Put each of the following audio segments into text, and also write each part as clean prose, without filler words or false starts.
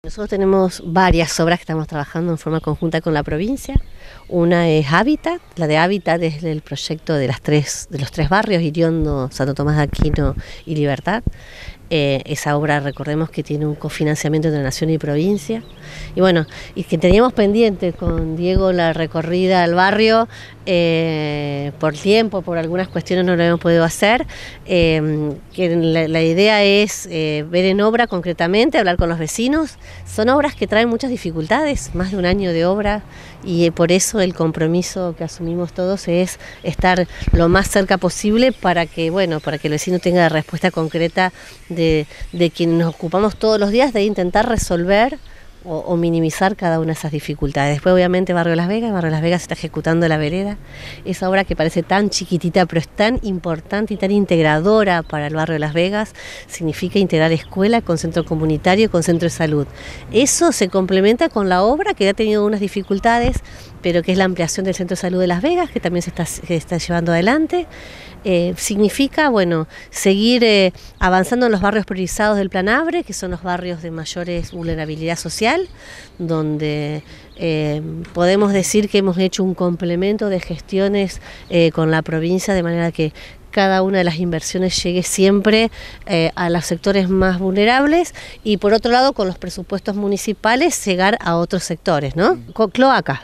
Nosotros tenemos varias obras que estamos trabajando en forma conjunta con la provincia. Una es Hábitat, la de Hábitat es el proyecto de los tres barrios, Iriondo, Santo Tomás de Aquino y Libertad. Esa obra, recordemos que tiene un cofinanciamiento entre Nación y provincia. Y bueno, y que teníamos pendiente con Diego la recorrida al barrio, por tiempo, por algunas cuestiones no lo hemos podido hacer. Que la idea es ver en obra concretamente, hablar con los vecinos. Son obras que traen muchas dificultades, más de un año de obra, y por eso el compromiso que asumimos todos es estar lo más cerca posible para que el vecino tenga la respuesta concreta de quienes nos ocupamos todos los días de intentar resolver o minimizar cada una de esas dificultades. Después, obviamente, Barrio Las Vegas está ejecutando la vereda, esa obra que parece tan chiquitita pero es tan importante y tan integradora para el barrio de Las Vegas. Significa integrar escuela con centro comunitario y con centro de salud. Eso se complementa con la obra que ha tenido unas dificultades, pero que es la ampliación del centro de salud de Las Vegas, que también se está llevando adelante. Significa, seguir avanzando en los barrios priorizados del Plan ABRE, que son los barrios de mayores vulnerabilidad social, donde podemos decir que hemos hecho un complemento de gestiones con la provincia, de manera que cada una de las inversiones llegue siempre a los sectores más vulnerables, y por otro lado, con los presupuestos municipales, llegar a otros sectores, ¿no? Cloaca.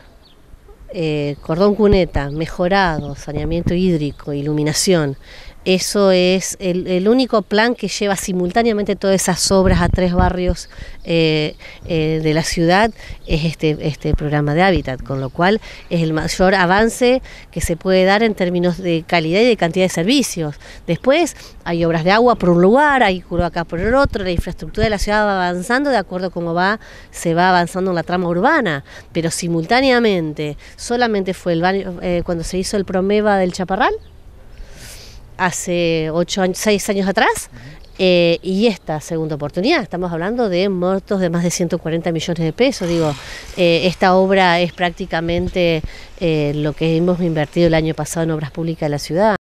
Cordón cuneta, mejorado, saneamiento hídrico, iluminación. Eso es el único plan que lleva simultáneamente todas esas obras a tres barrios de la ciudad, es este programa de Hábitat, con lo cual es el mayor avance que se puede dar en términos de calidad y de cantidad de servicios. Después hay obras de agua por un lugar, hay cloaca por el otro, la infraestructura de la ciudad va avanzando de acuerdo a cómo se va avanzando en la trama urbana, pero simultáneamente solamente fue cuando se hizo el Promeva del Chaparral, hace 6 años atrás, y esta segunda oportunidad, estamos hablando de montos de más de 140 millones de pesos. Esta obra es prácticamente lo que hemos invertido el año pasado en obras públicas de la ciudad.